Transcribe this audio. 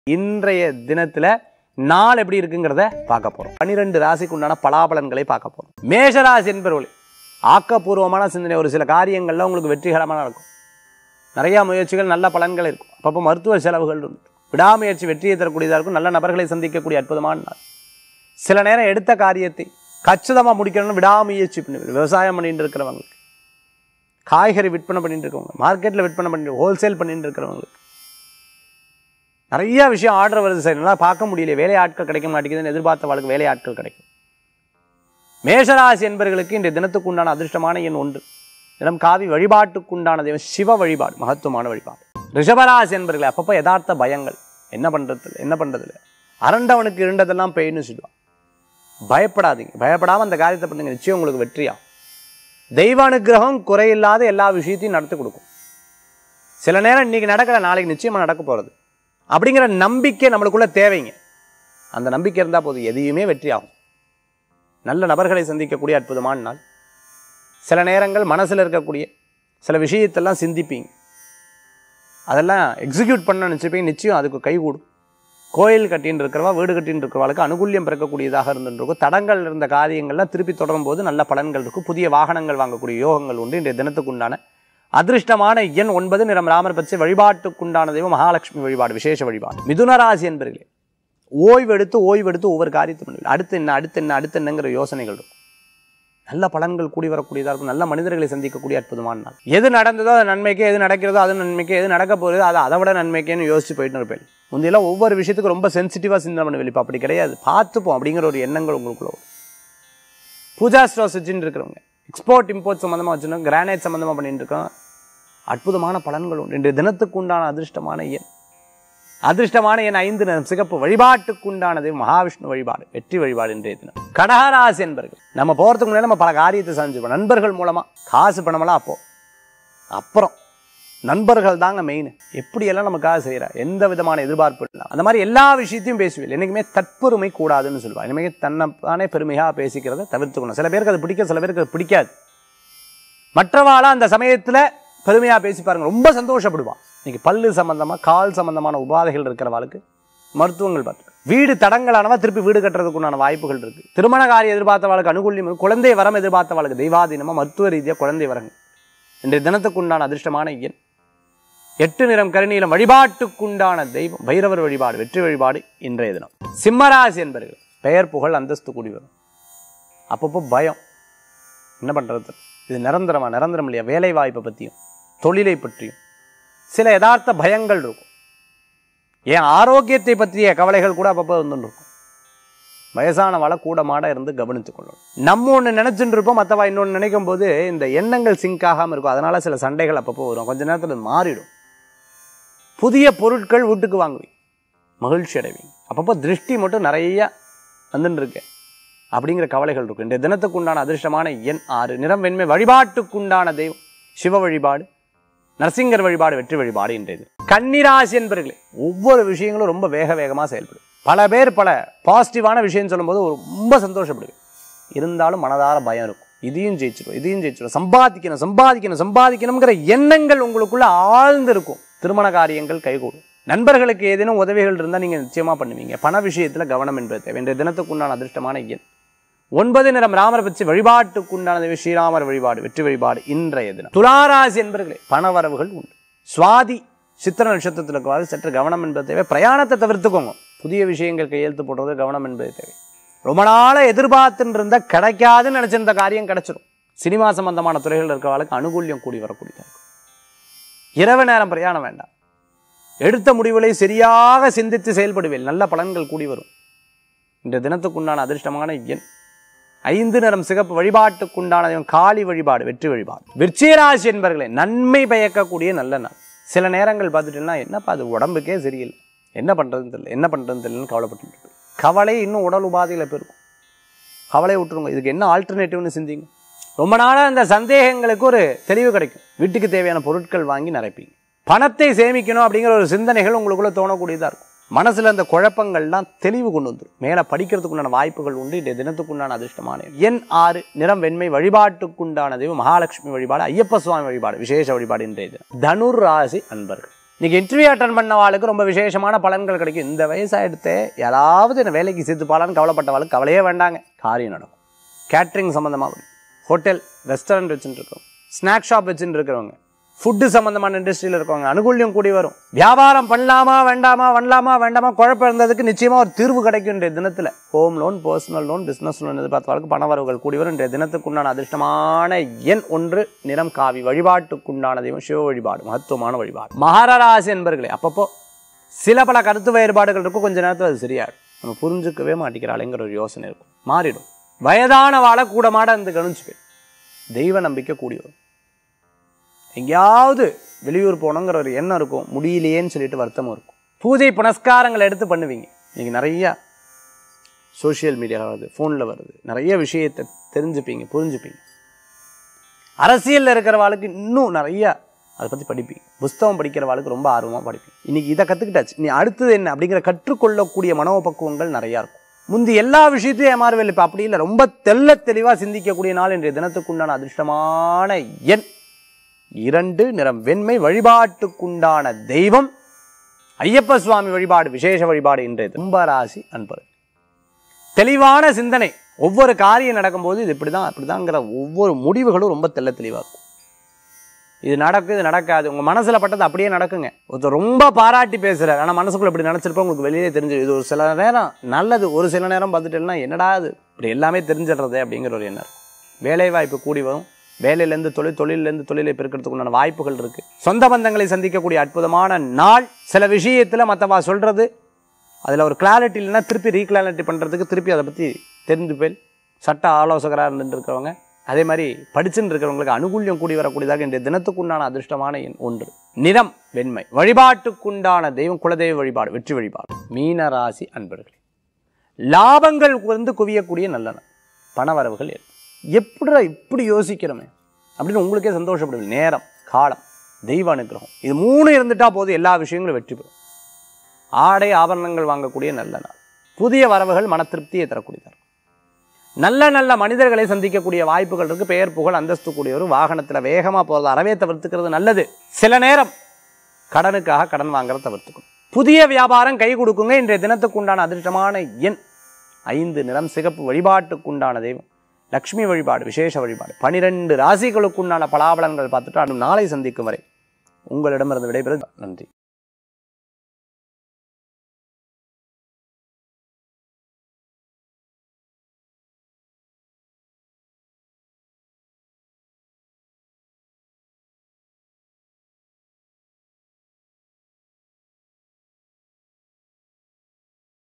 இன்றைய தினத்துல நாள் எப்படி இருக்குங்கிறத பார்க்க போறோம். 12 ராசிக்கு உண்டான பலாபலன்களை பார்க்க போறோம். மேஷராசி என்பவர்களே, ஆக்கப்பூர்வமான சிந்தனை, ஒரு சில காரியங்கள்ல உங்களுக்கு வெற்றிகரமான இருக்கும். நிறைய முயற்சிகள், நல்ல பலன்கள் இருக்கும். அப்பப்போ மருத்துவ செலவுகள் இருக்கும். விடாமுயற்சி வெற்றியை தரக்கூடியதாக இருக்கும். நல்ல நபர்களை சந்திக்கக்கூடிய அற்புதமான நாள். சில நேரம் எடுத்த காரியத்தை கச்சிதமாக முடிக்கணும்னு விடாமுயற்சி பண்ணி விவசாயம் பண்ணிட்டு இருக்கிறவங்களுக்கு, காய்கறி விற்பனை பண்ணிட்டு இருக்கவங்க, மார்க்கெட்டில் விற்பனை பண்ணிட்டு ஹோல்சேல் பண்ணிட்டு இருக்கிறவங்களுக்கு நிறைய விஷயம் ஆர்டர் வருது. சார் நல்லா பார்க்க முடியல, வேலையாட்கள் கிடைக்க மாட்டேங்குதுன்னு எதிர்பார்த்த வாழ்க்கை வேலையாட்கள் கிடைக்கும். மேஷராசி என்பவர்களுக்கு இன்றைய தினத்துக்கு உண்டான அதிர்ஷ்டமான எண் 1. இடம் காவி. வழிபாட்டுக்குண்டான தெய்வம் சிவ வழிபாடு, மகத்துவமான வழிபாடு. ரிஷபராசி என்பவர்களே, அப்பப்போ யதார்த்த பயங்கள், என்ன பண்றதில்ல அரண்டவனுக்கு இருண்டதெல்லாம் பெய்ன்னு சொல்லுவான். பயப்படாதீங்க, பயப்படாமல் அந்த காரியத்தை பண்ணுங்க, நிச்சயம் உங்களுக்கு வெற்றியா. தெய்வ அனுக்கிரகம் குறையில்லாத எல்லா விஷயத்தையும் நடத்தி கொடுக்கும். சில நேரம் இன்னைக்கு நடக்கிற நாளைக்கு நிச்சயமா நடக்க போறது அப்படிங்கிற நம்பிக்கை நம்மளுக்குள்ள தேவைங்க. அந்த நம்பிக்கை இருந்தால் போதும், எதையுமே வெற்றியாகும். நல்ல நபர்களை சந்திக்கக்கூடிய அற்புதமான நாள். சில நேரங்கள் மனசில் இருக்கக்கூடிய சில விஷயத்தெல்லாம் சிந்திப்பீங்க, அதெல்லாம் எக்ஸிக்யூட் பண்ண நினச்சிப்பீங்க, நிச்சயம் அதுக்கு கைகூடும். கோயில் கட்டின்னு இருக்கிறவா, வீடு கட்டின்னு இருக்கிறவளுக்கு அனுகூல்யம் பிறக்கக்கூடியதாக இருந்துருக்கும். தடங்கள் இருந்த காரியங்கள்லாம் திருப்பி தொடரும் போது நல்ல பலன்கள் இருக்கும். புதிய வாகனங்கள் வாங்கக்கூடிய யோகங்கள் உண்டு. இன்றைய தினத்துக்குண்டான அதிர்ஷ்டமான எண் 9. நிறம் ராமர் பச்சை. வழிபாட்டுக்குண்டான தெய்வம் மகாலட்சுமி வழிபாடு, விசேஷ வழிபாடு. மிதுன ராசி என்பவர்களே, ஓய்வெடுத்து ஒவ்வொரு காரியத்தை பண்ணுவீங்க. அடுத்து என்னங்கிற யோசனைகள் இருக்கும். நல்ல பலன்கள் கூடி வரக்கூடியதாக இருக்கும். நல்ல மனிதர்களை சந்திக்கக்கூடிய அற்புதமான நாள். எது நடந்ததோ அது நன்மைக்கே, எது நடக்கிறதோ அது நன்மைக்கே, எது நடக்க போகிறதோ அது அதை விட நன்மைக்கேன்னு யோசிச்சு போயிட்டு இருப்பேன். முந்தையெல்லாம் ஒவ்வொரு விஷயத்துக்கும் ரொம்ப சென்சிட்டிவாக சிந்தனை பண்ணுவேன். இப்போ அப்படி கிடையாது, பார்த்துப்போம் அப்படிங்கிற ஒரு எண்ணங்கள் உங்களுக்குள்ள. பூஜா ஸ்டோர்ஸ் வச்சுட்டு இருக்கிறவங்க, எக்ஸ்போர்ட் இம்போர்ட் சம்மந்தமாக வச்சுருக்கோம், கிரானைட் சம்மந்தமாக பண்ணிட்டு இருக்கோம், அற்புதமான பலன்கள் உண்டு. இன்றைய தினத்துக்கு உண்டான அதிர்ஷ்டமான எண் 5. நிறம் சிகப்பு. வழிபாட்டுக்குண்டானது மகாவிஷ்ணு வழிபாடு, வெற்றி வழிபாடு. இன்றைய தினம் கடகராசி என்பர்கள், நம்ம போகிறதுக்கு முன்னாடி நம்ம பல காரியத்தை செஞ்சுப்போம். நண்பர்கள் மூலமாக காசு பணமெல்லாம் அப்புறம் நண்பர்கள் தாங்க மெயின். எப்படியெல்லாம் நமக்காக செய்கிற எந்த விதமான எதிர்பார்ப்பு இல்லை, அந்த மாதிரி எல்லா விஷயத்தையும் பேசுவீங்க. என்றைக்குமே தற்பெருமை கூடாதுன்னு சொல்லுவாங்க. இனிமேல் தன்னைத்தானே பெருமையாக பேசிக்கிறத தவிர்த்துக்கணும். சில பேருக்கு அது பிடிக்கும், சில பேருக்கு அது பிடிக்காது. மற்றவாளா அந்த சமயத்தில் பெருமையாக பேசி பாருங்க, ரொம்ப சந்தோஷப்படுவான். இன்னைக்கு பல்லு சம்பந்தமாக, கால் சம்பந்தமான உபாதைகள் இருக்கிறவாளுக்கு மருத்துவங்கள் பார்த்து, வீடு தடங்களானவா திருப்பி வீடு கட்டுறதுக்குண்டான வாய்ப்புகள் இருக்கு. திருமண காரியம் எதிர்பார்த்தவாளுக்கு அனுகூல்யம், குழந்தை வரம் எதிர்பார்த்தவாளுக்கு தெய்வாதீனமாக மருத்துவ ரீதியாக குழந்தை வரங்க. இன்றைய தினத்துக்குண்டான அதிர்ஷ்டமான எண் 8. நிறம் கருநீலம். வழிபாட்டுக்குண்டான தெய்வம் பைரவர் வழிபாடு, வெற்றி வழிபாடு. இன்றைய தினம் சிம்மராசி என்பவர்கள், பெயர் புகழ் அந்தஸ்து கூடி வரும். அப்பப்போ பயம், என்ன பண்றது, இது நிரந்தரம் இல்லையா, வேலை வாய்ப்பை பற்றியும் தொழிலை பற்றியும் சில யதார்த்த பயங்கள் இருக்கும். என் ஆரோக்கியத்தை பற்றிய கவலைகள் கூட அப்பப்போ வந்துருக்கும். வயசானவாளை கூட மாட இருந்து கவனித்துக் கொள்ளணும். நம்ம ஒன்று நினைச்சுட்டு இருப்போம், மற்றவா இன்னொன்று நினைக்கும் போது இந்த எண்ணங்கள் சிங்க் ஆகாமல் இருக்கும். அதனால சில சண்டைகள் அப்பப்போ வரும். கொஞ்ச நேரத்தில் மாறிடும். புதிய பொருட்கள் வீட்டுக்கு வாங்குவீங்க, மகிழ்ச்சி அடைவீங்க. அப்பப்போ திருஷ்டி மட்டும் நிறைய வந்துட்டு இருக்கேன் அப்படிங்கிற கவலைகள் இருக்கும். இந்த தினத்துக்கு உண்டான அதிர்ஷ்டமான எண் 6. நிறம் வெண்மை. வழிபாட்டுக்குண்டான தெய்வம் சிவ வழிபாடு, நரசிங்கர் வழிபாடு, வெற்றி வழிபாடு. இன்றையது கன்னிராசி என்பவர்களே, ஒவ்வொரு விஷயங்களும் ரொம்ப வேகமாக செயல்படும். பல பேர் பல பாசிட்டிவான விஷயம் சொல்லும்போது ரொம்ப சந்தோஷப்படுவேன். இருந்தாலும் மனதார பயம் இருக்கும். இதையும் ஜெயிச்சிடும், சம்பாதிக்கணுங்கிற எண்ணங்கள் உங்களுக்குள்ள ஆழ்ந்து இருக்கும். திருமண காரியங்கள் கைகூடும். நண்பர்களுக்கு ஏதேனும் உதவிகள் இருந்தால் நீங்கள் நிச்சயமாக பண்ணுவீங்க. பண விஷயத்தில் கவனம் என்பது தேவை. இன்றைய தினத்துக்குண்டான அதிர்ஷ்டமான எண் 9. நிறம் ராமர் பற்றி. வழிபாட்டுக்குண்டான ஸ்ரீராமர் வழிபாடு, வெற்றி வழிபாடு. இன்றைய தினம் துளாராசி என்பவர்களே, பணவரவுகள் உண்டு. சுவாதி சித்திர நட்சத்திரத்தில் இருக்கிறது சற்று கவனம் என்பது தேவை. பிரயாணத்தை தவிர்த்துக்கோங்க. புதிய விஷயங்கள் கையெழுத்து போடுறது கவனம் என்பது தேவை. ரொம்ப நாளாக எதிர்பார்த்துன்னு இருந்தால் கிடைக்காதுன்னு நினைச்சிருந்த காரியம் கிடைச்சிடும். சினிமா சம்பந்தமான துறைகள் இருக்கிறவர்களுக்கு அனுகூல்யம் கூடி வரக்கூடியதாக இருக்கும். இரவு நேரம் பிரயாணம் வேண்டாம். எடுத்த முடிவுகளை சரியாக சிந்தித்து செயல்படுவேன். நல்ல பலன்கள் கூடி வரும். இந்த தினத்துக்குண்டான அதிர்ஷ்டமான எண் 5. நிறம் சிகப்பு. வழிபாட்டுக்குண்டான காளி வழிபாடு, வெற்றி வழிபாடு. விருச்சிகராசி என்பவர்களே, நன்மை பயக்கக்கூடிய நல்ல நாள். சில நேரங்கள் பார்த்துட்டீங்கன்னா, என்னப்பா அது உடம்புக்கே சரியில்லை, என்ன பண்ணுறதுன்னு தெரியலன்னு கவலைப்பட்டு கவலை இன்னும் உடல் உபாதைகளை பெருக்கும். கவலை விட்டுருங்க. இதுக்கு என்ன ஆல்டர்னேட்டிவ்னு சிந்திங்க. ரொம்ப நாளாக இந்த சந்தேகங்களுக்கு ஒரு தெளிவு கிடைக்கும். வீட்டுக்கு தேவையான பொருட்கள் வாங்கி நிரப்பீங்க. பணத்தை சேமிக்கணும் அப்படிங்கிற ஒரு சிந்தனைகள் உங்களுக்குள்ள தோணக்கூடியதாக இருக்கும். மனசில் அந்த குழப்பங்கள்லாம் தெளிவு கொண்டு வந்துடும். மேலே படிக்கிறதுக்குண்டான வாய்ப்புகள் உண்டு. இன்றைய தினத்துக்குண்டான அதிர்ஷ்டமான எண் 6. நிறம் வெண்மை. வழிபாட்டுக்குண்டான தெய்வம் மகாலட்சுமி வழிபாடு, ஐயப்ப சுவாமி வழிபாடு, விசேஷ வழிபாடு. இன்றைய தினம் தனுர் ராசி அன்பர்கள், இன்றைக்கி இன்டர்வியூ அட்டன் பண்ணவாளுக்கு ரொம்ப விசேஷமான பலன்கள் கிடைக்கும். இந்த வயசாகிடுத்து யாராவது என்ன வேலைக்கு சேர்த்துப்பாளான்னு கவலைப்பட்டவாளுக்கு கவலையே வேண்டாங்க, காரியம் நடக்கும். கேட்ரிங் சம்மந்தமாக, ஹோட்டல் ரெஸ்டாரண்ட் வச்சுட்டு இருக்கோம், ஸ்நாக் ஷாப் வச்சுட்டு இருக்கிறவங்க, ஃபுட்டு சம்மந்தமான இண்டஸ்ட்ரியில் இருக்கவங்க அனுகூல்யம் கூடி வரும். வியாபாரம் பண்ணலாமா வேண்டாமா குழப்பம் இருந்ததுக்கு நிச்சயமாக ஒரு தீர்வு கிடைக்கும். இன்றைய தினத்தில் home loan, personal loan, business loan எதிர்பார்த்தவர்களுக்கு பண வரவுகள் கூடி வரும். இன்றைய தினத்துக்குண்டான அதிர்ஷ்டமான எண் 1, நிறம் காவி. வழிபாட்டுக்குண்டான தெய்வம் சிவ வழிபாடு, மகத்துவமான வழிபாடு. மகர ராசி என்பர்களே, அப்பப்போ சில பல கருத்து வேறுபாடுகள் இருக்கும், கொஞ்ச நேரத்தில் அது சரியாயிடும். நம்ம புரிஞ்சுக்கவே மாட்டேங்கிறாளேங்கிற ஒரு யோசனை இருக்கும், மாறிடும். வயதான வாழ கூடமாட இருந்து கவனிச்சுக்கு தெய்வ நம்பிக்கை கூடி வரும். எங்கேயாவது வெளியூர் போனோங்கிற ஒரு எண்ணம் இருக்கும், முடியலையேன்னு சொல்லிட்டு வருத்தமும் இருக்கும். பூஜை புனஸ்காரங்களை எடுத்து பண்ணுவீங்க. நீங்கள் நிறையா சோஷியல் மீடியாவில் வருது, ஃபோனில் வருது, நிறைய விஷயத்தை தெரிஞ்சுப்பீங்க, புரிஞ்சுப்பீங்க. அரசியலில் இருக்கிறவாளுக்கு இன்னும் நிறையா அதை பற்றி படிப்பீங்க. புஸ்தகம் படிக்கிறவாளுக்கு ரொம்ப ஆர்வமாக படிப்பீங்க. இன்றைக்கி இதை கற்றுக்கிட்டாச்சு, இனி அடுத்தது என்ன அப்படிங்கிற கற்றுக்கொள்ளக்கூடிய மனோபக்குவங்கள் நிறையா இருக்கும். முந்தி எல்லா விஷயத்தையும் ஏமாறவே இல்லை, இப்போ அப்படி இல்லை. ரொம்ப தெளிவாக சிந்திக்கக்கூடிய நாள் இன்றைய தினத்துக்குண்டான அதிர்ஷ்டமான எண் 2, நிறம் வெண்மை. வழிபாட்டுக்குண்டான தெய்வம் ஐயப்ப சுவாமி வழிபாடு, விசேஷ வழிபாடு. இன்றைய கும்பராசி அன்பர்கள், தெளிவான சிந்தனை. ஒவ்வொரு காரியம் நடக்கும்போது இது இப்படிதான் அப்படிதாங்கிற ஒவ்வொரு முடிவுகளும் ரொம்ப தெளிவாக இருக்கும். இது நடக்கும், இது நடக்காது, உங்கள் மனசில் பட்டது அப்படியே நடக்குங்க. ஒருத்தர் ரொம்ப பாராட்டி பேசுகிறார், ஆனால் மனசுக்குள்ள இப்படி நினச்சிருப்போம், உங்களுக்கு வெளியே தெரிஞ்சிடும். இது ஒரு சில நேரம் நல்லது, ஒரு சில நேரம் பார்த்துட்டேன்னா என்னடா அது இப்படி எல்லாமே தெரிஞ்சிடுறது அப்படிங்கிற ஒரு எண்ணம். வேலைவாய்ப்பு கூடி வரும். வேலையிலேருந்து தொழிலேருந்து தொழிலை பெருக்கிறதுக்கு உண்டான வாய்ப்புகள் இருக்குது. சொந்த பந்தங்களை சந்திக்கக்கூடிய அற்புதமான நாள். சில விஷயத்தில் மற்றவா சொல்கிறது அதில் ஒரு கிளாரிட்டி இல்லைன்னா திருப்பி ரீக்ளாரிட்டி பண்ணுறதுக்கு திருப்பி அதை பற்றி தெரிந்து போய் சட்ட ஆலோசகராக இருந்துருக்கிறவங்க, அதே மாதிரி படிச்சுன்னு இருக்கிறவங்களுக்கு அனுகூல்யம் கூடி வரக்கூடியதாக இன்றைய தினத்துக்குண்டான அதிர்ஷ்டமான எண் 1, நிறம் வெண்மை. வழிபாட்டுக்குண்டான தெய்வம் குலதெய்வ வழிபாடு, வெற்றி வழிபாடு. மீனராசி அன்பர்களே, லாபங்கள் குவியக்கூடிய நல்ல நாள். பணவரவுகள் எப்படி இப்படி யோசிக்கிறோமே அப்படின்னு உங்களுக்கே சந்தோஷப்படுவீங்க. நேரம், காலம், தெய்வ அனுகிரகம், இது 3 இருந்துட்டா போதும், எல்லா விஷயங்களும் வெற்றி பெறும். ஆடை ஆபரணங்கள் வாங்கக்கூடிய நல்ல நாள். புதிய வரவுகள் மன திருப்தியை தரக்கூடியதாக. நல்ல மனிதர்களை சந்திக்கக்கூடிய வாய்ப்புகள் இருக்கு. பெயர் புகழ் அந்தஸ்து கூடியவர். வாகனத்தில் வேகமாக போகிறது அறவே தவிர்த்துக்கிறது நல்லது. சில நேரம் கடனுக்காக கடன் வாங்குறத தவிர்த்துக்கணும். புதிய வியாபாரம் கை கொடுக்குங்க. இன்றைய தினத்துக்குண்டான அதிர்ஷ்டமான எண் 5, நிறம் சிகப்பு. வழிபாட்டுக்குண்டான தெய்வம் லக்ஷ்மி வழிபாடு, விசேஷ வழிபாடு. 12 ராசிகளுக்குண்டான பலாபலன்கள் பார்த்துட்டு நாளை சந்திக்கும் வரை உங்களிடமிருந்து விடைபெறுவது நன்றி.